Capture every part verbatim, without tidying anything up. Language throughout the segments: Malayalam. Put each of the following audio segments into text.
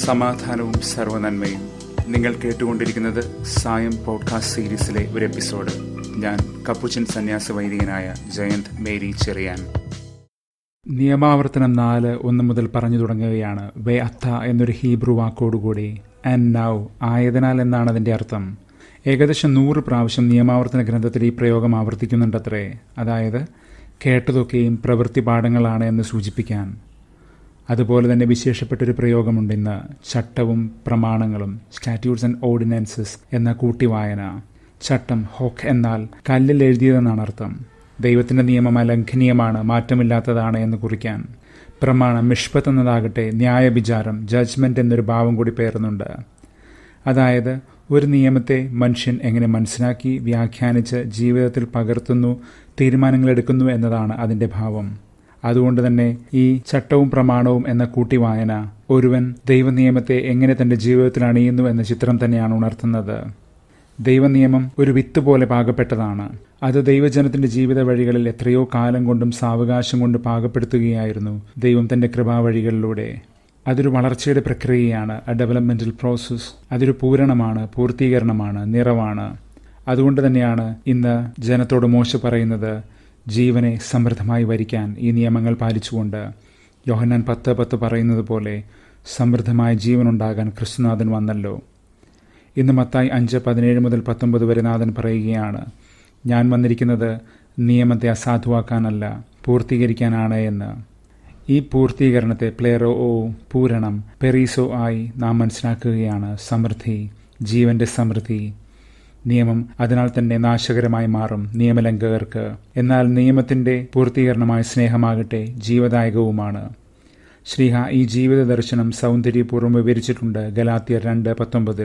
സമാധാനവും സർവ്വനന്മയും. നിങ്ങൾ കേട്ടുകൊണ്ടിരിക്കുന്നത് സായം പോഡ്കാസ്റ്റ് സീരീസിലെ ഒരു എപ്പിസോഡ്. ഞാൻ കപ്പുച്ചൻ സന്യാസ വൈദികനായ ജയന്ത് മേരി ചെറിയാൻ. നിയമാവർത്തനം നാല് ഒന്ന് മുതൽ പറഞ്ഞു തുടങ്ങുകയാണ്. വേ അത്ത എന്നൊരു ഹീബ്രു വാക്കോടുകൂടി. ആൻഡ് നൗ, ആയതിനാൽ എന്നാണ് അതിൻ്റെ അർത്ഥം. ഏകദേശം നൂറ് പ്രാവശ്യം നിയമാവർത്തന ഗ്രന്ഥത്തിൽ ഈ പ്രയോഗം ആവർത്തിക്കുന്നുണ്ടത്രേ. അതായത് കേട്ടതൊക്കെയും പ്രവൃത്തി പാഠങ്ങളാണ് എന്ന് സൂചിപ്പിക്കാൻ. അതുപോലെ തന്നെ വിശേഷപ്പെട്ടൊരു പ്രയോഗമുണ്ട് ഇന്ന്, ചട്ടവും പ്രമാണങ്ങളും, സ്റ്റാറ്റ്യൂട്ട്സ് ആൻഡ് ഓർഡിനൻസസ് എന്ന കൂട്ടിവായന. ചട്ടം ഹോക്ക് എന്നാൽ കല്ലിൽ എഴുതിയതെന്നാണ് അർത്ഥം. ദൈവത്തിൻ്റെ നിയമം അലംഘനീയമാണ്, മാറ്റമില്ലാത്തതാണ് എന്ന് കുറിക്കാൻ. പ്രമാണം മിഷ്പത്ത് എന്നതാകട്ടെ ന്യായവിചാരം, ജഡ്ജ്മെൻ്റ് എന്നൊരു ഭാവം കൂടി പേറുന്നുണ്ട്. അതായത് ഒരു നിയമത്തെ മനുഷ്യൻ എങ്ങനെ മനസ്സിലാക്കി വ്യാഖ്യാനിച്ച് ജീവിതത്തിൽ പകർത്തുന്നു, തീരുമാനങ്ങളെടുക്കുന്നു എന്നതാണ് അതിൻ്റെ ഭാവം. അതുകൊണ്ട് തന്നെ ഈ ചട്ടവും പ്രമാണവും എന്ന കൂട്ടിവായന ഒരുവൻ ദൈവനിയമത്തെ എങ്ങനെ തൻ്റെ ജീവിതത്തിൽ അണിയുന്നു എന്ന ചിത്രം തന്നെയാണ് ഉണർത്തുന്നത്. ദൈവനിയമം ഒരു വിത്ത് പോലെ പാകപ്പെട്ടതാണ്. അത് ദൈവജനത്തിൻ്റെ ജീവിത വഴികളിൽ എത്രയോ കാലം കൊണ്ടും സാവകാശം കൊണ്ട് പാകപ്പെടുത്തുകയായിരുന്നു ദൈവം തൻ്റെ കൃപാവഴികളിലൂടെ. അതൊരു വളർച്ചയുടെ പ്രക്രിയയാണ്, എ ഡെവലപ്മെൻ്റൽ പ്രോസസ്സ്. അതൊരു പൂരണമാണ്, പൂർത്തീകരണമാണ്, നിറവാണ്. അതുകൊണ്ട് തന്നെയാണ് ഇന്ന് ജനത്തോട് മോശ പറയുന്നത്, ജീവനെ സമൃദ്ധമായി വരിക്കാൻ ഈ നിയമങ്ങൾ പാലിച്ചുകൊണ്ട്. യോഹന്നാൻ പത്ത് പത്ത് പറയുന്നത് പോലെ സമൃദ്ധമായ ജീവനുണ്ടാകാൻ ക്രിസ്തുനാഥൻ വന്നല്ലോ. ഇന്ന് മത്തായി അഞ്ച് പതിനേഴ് മുതൽ പത്തൊമ്പത് വരെ നാഥൻ പറയുകയാണ്, ഞാൻ വന്നിരിക്കുന്നത് നിയമത്തെ അസാധുവാക്കാനല്ല, പൂർത്തീകരിക്കാനാണ് എന്ന്. ഈ പൂർത്തീകരണത്തെ പ്ലേറോ ഓ പൂരണം, പെറീസോ ആയി നാം മനസ്സിലാക്കുകയാണ്. സമൃദ്ധി, ജീവന്റെ സമൃദ്ധി. നിയമം അതിനാൽ തന്നെ നാശകരമായി മാറും നിയമലംഘകർക്ക്. എന്നാൽ നിയമത്തിൻ്റെ പൂർത്തീകരണമായ സ്നേഹമാകട്ടെ ജീവദായകവുമാണ്. ശ്രീഹ ഈ ജീവിത ദർശനം സൗന്ദര്യപൂർവ്വം വിവരിച്ചിട്ടുണ്ട് ഗലാത്യർ രണ്ട് പത്തൊമ്പതിൽ.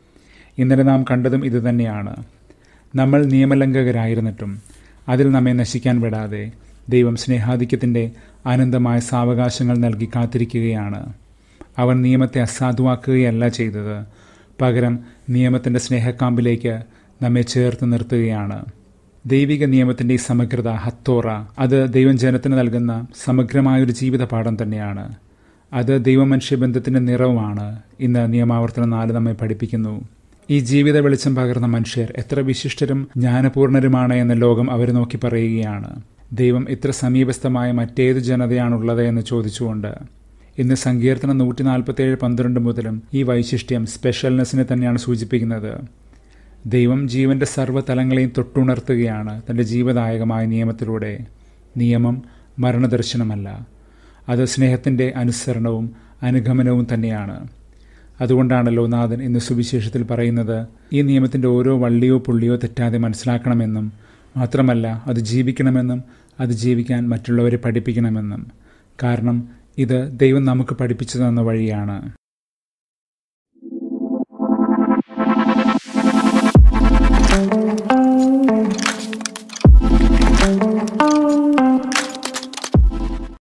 ഇന്നലെ നാം കണ്ടതും ഇതുതന്നെയാണ്. നമ്മൾ നിയമലംഘകരായിരുന്നിട്ടും അതിൽ നമ്മെ നശിക്കാൻ വിടാതെ ദൈവം സ്നേഹാധിക്യത്തിൻ്റെ അനന്തമായ സാവകാശങ്ങൾ നൽകി കാത്തിരിക്കുകയാണ്. അവൻ നിയമത്തെ അസാധുവാക്കുകയല്ല ചെയ്തത്, പകരം നിയമത്തിൻ്റെ സ്നേഹക്കാമ്പിലേക്ക് നമ്മെ ചേർത്ത് നിർത്തുകയാണ്. ദൈവിക നിയമത്തിൻ്റെ ഈ സമഗ്രത, ഹത്തോറ, അത് ദൈവം ജനത്തിന് നൽകുന്ന സമഗ്രമായൊരു ജീവിത പാഠം തന്നെയാണ്. അത് ദൈവമനുഷ്യ ബന്ധത്തിൻ്റെ നിറവുമാണ്. ഇന്ന് നിയമാവർത്തനം നാല് നമ്മെ പഠിപ്പിക്കുന്നു. ഈ ജീവിത വെളിച്ചം പകർന്ന മനുഷ്യർ എത്ര വിശിഷ്ടരും ജ്ഞാനപൂർണരുമാണ് എന്ന് ലോകം അവർ നോക്കി പറയുകയാണ്. ദൈവം ഇത്ര സമീപസ്ഥമായ മറ്റേതു ജനതയാണുള്ളത് എന്ന് ചോദിച്ചുകൊണ്ട്. ഇന്ന് സങ്കീർത്തനം നൂറ്റി നാൽപ്പത്തേഴ് പന്ത്രണ്ട് മുതലും ഈ വൈശിഷ്ട്യം, സ്പെഷ്യൽനെസ്സിനെ തന്നെയാണ് സൂചിപ്പിക്കുന്നത്. ദൈവം ജീവന്റെ സർവ്വതലങ്ങളെയും തൊട്ടുണർത്തുകയാണ് തൻ്റെ ജീവദായകമായ നിയമത്തിലൂടെ. നിയമം മരണദർശനമല്ല, അത് സ്നേഹത്തിൻ്റെ അനുസരണവും അനുഗമനവും തന്നെയാണ്. അതുകൊണ്ടാണല്ലോ നാഥൻ ഇന്ന് സുവിശേഷത്തിൽ പറയുന്നത്, ഈ നിയമത്തിൻ്റെ ഓരോ വള്ളിയോ പുള്ളിയോ തെറ്റാതെ മനസ്സിലാക്കണമെന്നും മാത്രമല്ല അത് ജീവിക്കണമെന്നും അത് ജീവിക്കാൻ മറ്റുള്ളവരെ പഠിപ്പിക്കണമെന്നും. കാരണം ഇത് ദൈവം നമുക്ക് പഠിപ്പിച്ചു തന്ന വഴിയാണ്. Thank you.